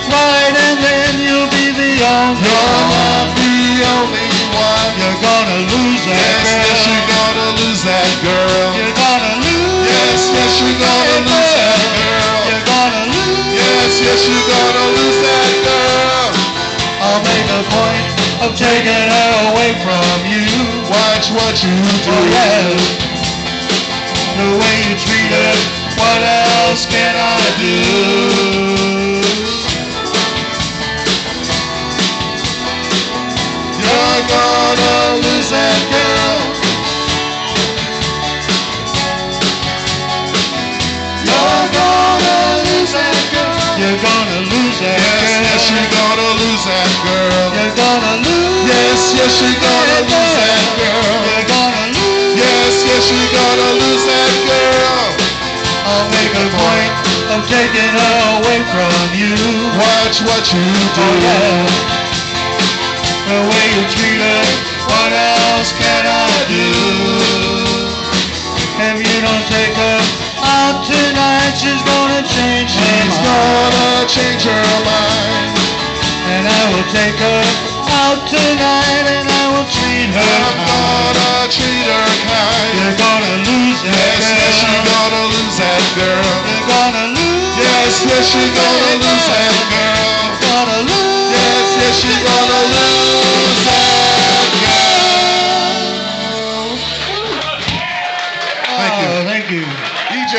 right, and then you'll be the only You're one. not the only one. You're gonna lose that Yes, girl. yes, you're gonna lose that girl. You're gonna lose. Yes, yes, you're gonna lose that girl. You're gonna lose. Yes, yes, you're gonna lose that girl. I'll make a point of taking her away from you. Watch what you do. Oh yeah. The way you treat her, what else can I do? You're gonna lose that girl. You're gonna lose that girl. You're gonna lose that girl. Yes, yes, you're gonna lose that girl. You're gonna lose. Yes, yes, you're gonna lose that girl. You're gonna lose. Yes, yes, you're gonna lose that girl. I'll make a point of taking her away from you. Watch what you do. Oh yeah. The way you treat her, what else can I do? If you don't take her out tonight, she's gonna change her She's mind. gonna change her mind. And I will take her out tonight, and I will treat her I'm kind. gonna treat her kind. You're gonna lose that Yes, girl. yes, you're gonna lose that girl. You're gonna lose. Yes, yes, you're gonna lose that girl. You're gonna lose. Yes, yes, you're gonna lose that girl. Thank you. Oh, thank you. DJ.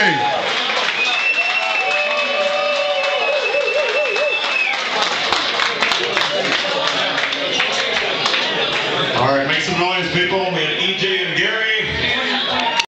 All right, make some noise, people.